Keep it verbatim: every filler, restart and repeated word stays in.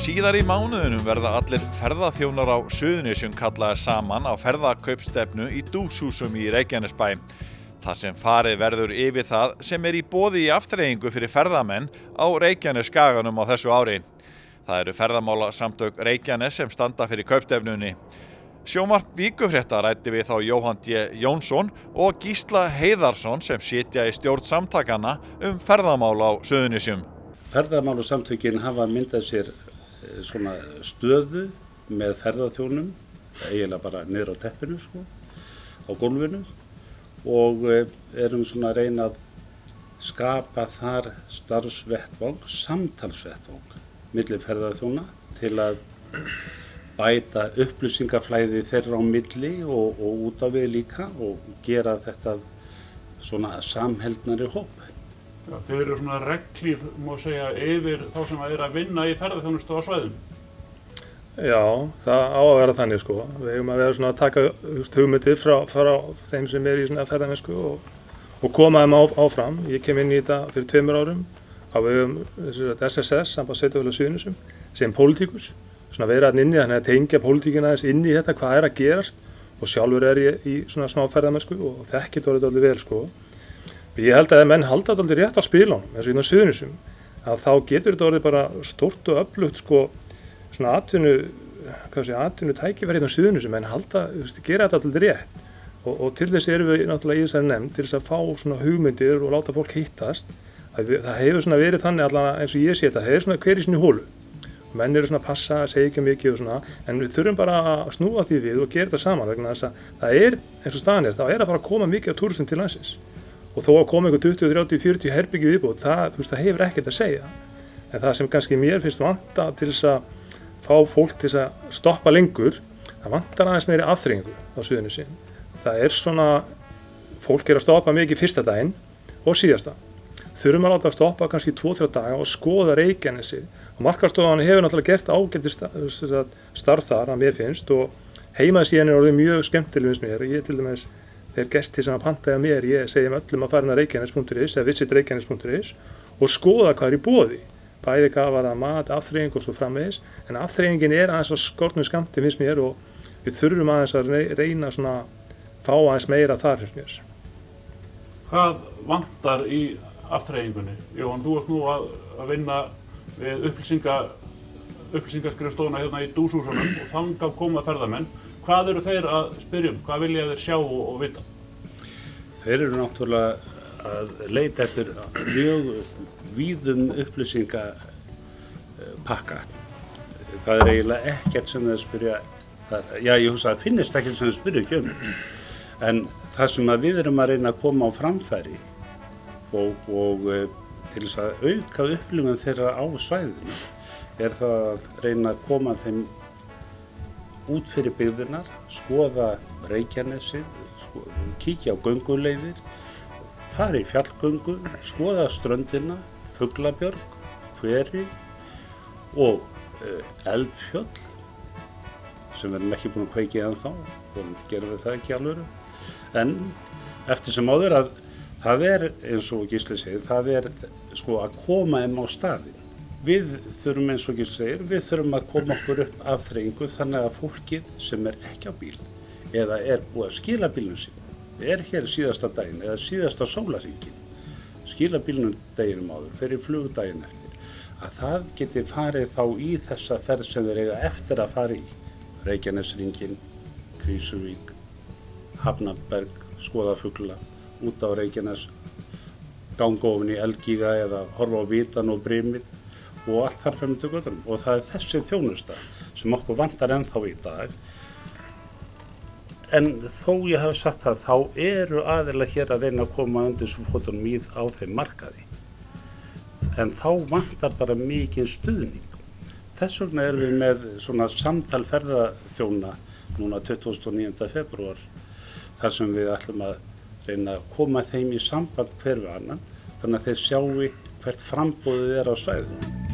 Síðar í mánuðinum verða allir ferðaþjónar á Suðurnesjum kallaðir saman á ferðakaupstefnu í Dúshúsum í Reykjanesbæ. Það sem farið verður yfir það sem er í boði í afþreyingu fyrir ferðamenn á Reykjanesskaganum á þessu ári. Það eru ferðamálasamtök Reykjanes sem standa fyrir kaupstefnunni. Sjónvarp Víkurfrétta ræddi við þá Jóhann D. Jónsson og Gísla Heiðarsson sem sitja í stjórn samtakanna um ferðamál á Suðurnesjum. Ferðamálasamtökin hafa myndað sér svona stöðu með ferðaþjónum, eiginlega bara niður á teppinu, sko, á gólfinu, og erum svona að reyna að skapa þar starfsvettvang, samtalsvettvang milli ferðaþjóna til að bæta upplýsingaflæði þeirra á milli og, og út á við líka og gera þetta svona samheldnari hóp. Já, þeir eru svona regnhlíf, má segja, yfir þá sem er að vinna í ferðaþjónustu á svæðum. Já, það á að vera þannig, sko. Við eigum að vera svona að taka hugmyndir frá, frá þeim sem er í svona ferðamennsku og, og koma þeim á, áfram. Ég kem inn í þetta fyrir tveimur árum á vegum S S S, Samband Sveitarfélaga Suðurnesjum, sem pólitíkus. Svona vera þarna inni, þannig að tengja pólitíkina aðeins inn í þetta, hvað er að gerast, og sjálfur er ég í svona smá ferðamennsku og þekki þetta orðið alveg vel, sko. Ég held að ef menn halda þetta aldrei rétt á spilunum, eins og hérna á Suðurnesjum, að þá getur þetta orðið bara stórt og öflugt, sko, svona atvinnu, hvað sé, atvinnu tækifæri hérna á Suðurnesjum, menn halda, þú veist, gera þetta aldrei rétt. Og, og til þess erum við náttúrulega í þessari nefnd, til þess að fá svona hugmyndir og láta fólk hittast. Það, það hefur svona verið þannig allavega eins og ég sé þetta, það hefur svona hver í sinni hólu. Og menn eru svona að passa, segja ekki mikið og svona, en við þurfum bara að snúa því við og gera þetta saman, vegna þess að það er, eins og staðan er, þá er að fara að koma mikið af túristum til landsins. Og þó að koma einhver tuttugu, þrjátíu, fjörutíu herbergi viðbót, það, þú veist, það hefur ekkert að segja. En það sem kannski mér finnst vanta til þess að fá fólk til þess að stoppa lengur, það vantar aðeins meiri afþreyingu á Suðurnesjum. Það er svona, fólk er að stoppa mikið fyrsta daginn og síðasta. Þurfum að láta að stoppa kannski tvo til þrjá daga og skoða Reykjanesið. Og markaðsstofan hefur náttúrulega gert ágætis starf þar, að mér finnst, og heimasíðan er orðið mjög skemmtileg finnst mér. Ég til dæmis þeir gestir sem að pantaði mér, ég segi um öllum að fara inn á reykjanes punktur is eða visit reykjanes punktur is og skoða hvað er í boði. Bæði hvað var það mat, afþreying og svo framvegis, en afþreyingin er aðeins að skortnum skammti finnst mér og við þurfum aðeins að reyna svona fá aðeins meira þar finnst mér. Hvað vantar í afþreyingunni? Jóhann, þú ert nú að, að vinna við upplýsinga, upplýsingaskrifstofuna hérna í Dúshúsunum og þangað koma ferðamenn. Hvað eru þeir að spyrja um? Hvað vilja þeir sjá og, og vita? Þeir eru náttúrulega að leita eftir mjög víðum upplýsingapakka. Það er eiginlega ekkert sem þeir spyrja, það, já ég hugsa að finnist ekkert sem þeir spyrja ekki um. En það sem að við erum að reyna að koma á framfæri og, og til þess að auka upplifun þeirra á svæðinu er það að reyna að koma þeim út fyrir byggðirnar, skoða Reykjanesið, sko, kíkja á gönguleiðir, fara í fjallgöngu, skoða ströndina, Fuglabjörg, Hveri og uh, Eldfjöll sem við erum ekki búin að kveikja ennþá, þannig gerum við það ekki alveg. En eftir sem áður að það er, eins og Gísli segir, það er sko að koma þeim á staðinn. Við þurfum eins og Gísli segir, við þurfum að koma okkur upp afþreyingu þannig að fólkið sem er ekki á bíl eða er búið að skila bílnum sín, er hér síðasta daginn eða síðasta sólarhringinn, skila bílnum deginum áður, fyrir flugdaginn eftir, að það geti farið þá í þessa ferð sem þeir eiga eftir að fara í. Reykjaneshringinn, Krýsuvík, Hafnarberg, skoða fugla, út á Reykjanes, ganga ofan í Eldgíga eða horfa á Vitan og Brimið og allt þar fram til götunum. Og það er þessi þjónusta sem okkur vantar ennþá í dag. En þó ég hafi sagt það, þá eru aðilar hér að reyna að koma undir svo fótunum í á þeim markaði. En þá vantar bara mikið stuðning. Þess vegna erum við með svona samtal ferðaþjóna núna tuttugasta og níunda febrúar, þar sem við ætlum að reyna að koma þeim í samband hver við annan, þannig að þeir sjáu hvert framboðið er á svæðinu.